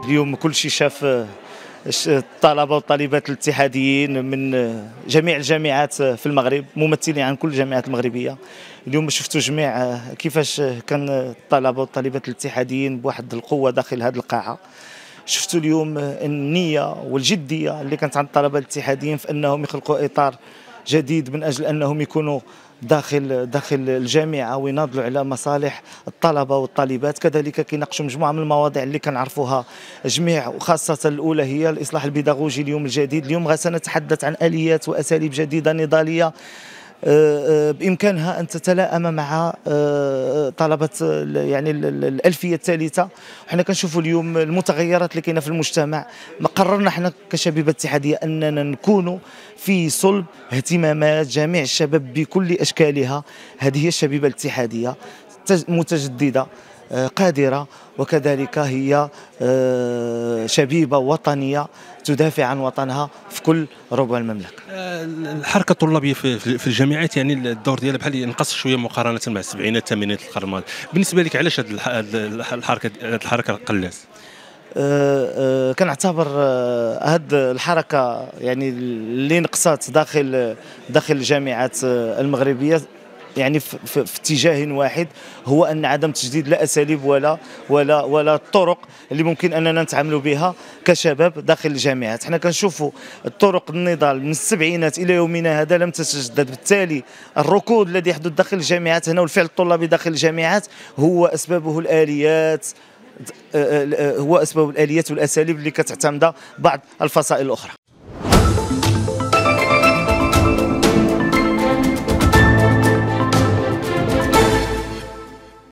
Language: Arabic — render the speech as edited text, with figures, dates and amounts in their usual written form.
اليوم كل شيء شاف الطلبة والطالبات الاتحاديين من جميع الجامعات في المغرب، ممثلين عن كل الجامعات المغربية. اليوم شفتوا جميع كيفاش كان الطلبة والطالبات الاتحاديين بواحد القوة داخل هذه القاعة. شفتوا اليوم النية والجدية اللي كانت عند الطلبة الاتحاديين في أنهم يخلقوا إطار جديد من أجل أنهم يكونوا داخل الجامعة ويناضلوا على مصالح الطلبة والطالبات. كذلك كيناقشوا مجموعة من المواضيع اللي كنعرفوها جميع، وخاصة الأولى هي الإصلاح البيداغوجي اليوم الجديد. اليوم سنتحدث عن آليات وأساليب جديدة نضالية بإمكانها أن تتلائم مع طلبة يعني الألفية الثالثة. وحنا كنشوفوا اليوم المتغيرات اللي كاينه في المجتمع. ما قررنا حنا كشبيبة اتحادية أننا نكونوا في صلب اهتمامات جميع الشباب بكل أشكالها. هذه هي الشبيبة الاتحادية، متجددة قادرة، وكذلك هي شبيبة وطنية تدافع عن وطنها في كل ربوع المملكة. الحركة الطلابية في الجامعات يعني الدور ديالها بحال ينقص شوية مقارنة مع السبعينات الثمانينات القرن الماضي. بالنسبة لك علاش هذه الحركة قلات؟ كنعتبر هذه الحركة يعني اللي نقصات داخل الجامعات المغربية يعني في اتجاه واحد، هو ان عدم تجديد لا اساليب ولا الطرق اللي ممكن اننا نتعاملوا بها كشباب داخل الجامعات. حنا كنشوفوا الطرق النضال من السبعينات الى يومنا هذا لم تتجدد، بالتالي الركود الذي يحدث داخل الجامعات هنا والفعل الطلابي داخل الجامعات هو اسبابه الاليات، والاساليب اللي كتعتمدها بعض الفصائل الاخرى.